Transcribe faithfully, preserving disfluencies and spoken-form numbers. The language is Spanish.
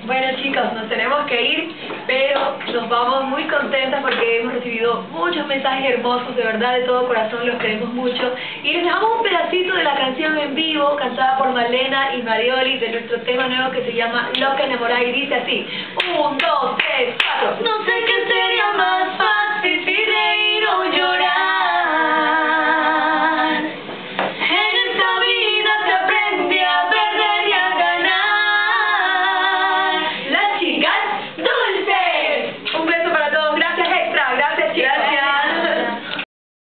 Bueno chicos, nos tenemos que ir, pero nos vamos muy contentas porque hemos recibido muchos mensajes hermosos, de verdad, de todo corazón, los queremos mucho. Y les dejamos un pedacito de la canción en vivo, cantada por Malena y Marioli, de nuestro tema nuevo que se llama Loca Enamorada, y dice así: un, dos, tres, cuatro. No sé